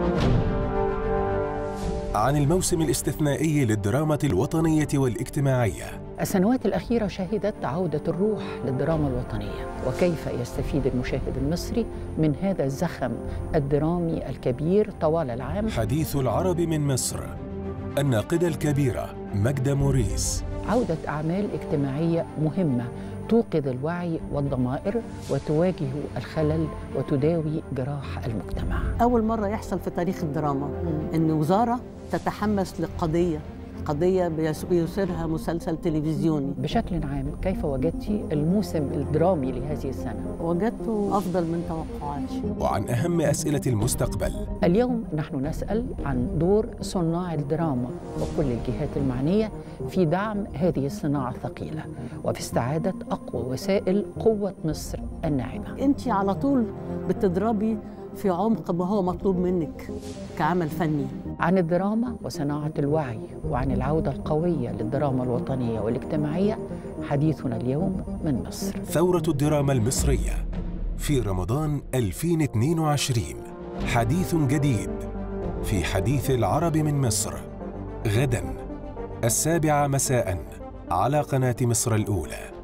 عن الموسم الاستثنائي للدراما الوطنية والاجتماعية. السنوات الأخيرة شهدت عودة الروح للدراما الوطنية، وكيف يستفيد المشاهد المصري من هذا الزخم الدرامي الكبير طوال العام. حديث العرب من مصر، الناقدة الكبيرة ماجدة موريس. عودة أعمال اجتماعية مهمة توقظ الوعي والضمائر وتواجه الخلل وتداوي جراح المجتمع. أول مرة يحصل في تاريخ الدراما إن وزارة تتحمس لقضية بيثيرها مسلسل تلفزيوني. بشكل عام كيف وجدتي الموسم الدرامي لهذه السنة؟ وجدته أفضل من توقعاتي. وعن أهم أسئلة المستقبل. اليوم نحن نسأل عن دور صناع الدراما وكل الجهات المعنية في دعم هذه الصناعة الثقيلة وفي استعادة أقوى وسائل قوة مصر الناعمة. أنت على طول بتضربي في عمق ما هو مطلوب منك كعمل فني. عن الدراما وصناعة الوعي وعن العودة القوية للدراما الوطنية والاجتماعية حديثنا اليوم من مصر. ثورة الدراما المصرية في رمضان 2022، حديث جديد في حديث العرب من مصر، غداً 7:00 مساءً على قناة مصر الأولى.